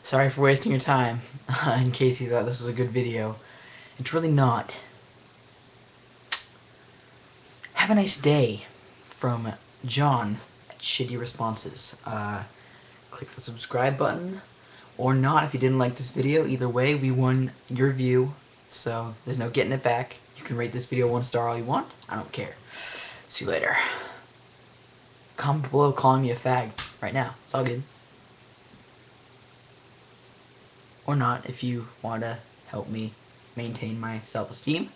Sorry for wasting your time, in case you thought this was a good video. It's really not. Have a nice day from John at Shitty Responses. Click the subscribe button, or not if you didn't like this video. Either way, we won your view, so there's no getting it back. You can rate this video 1 star all you want. I don't care. See you later. Comment below calling me a fag right now. It's all good. Or not, if you want to help me maintain my self-esteem.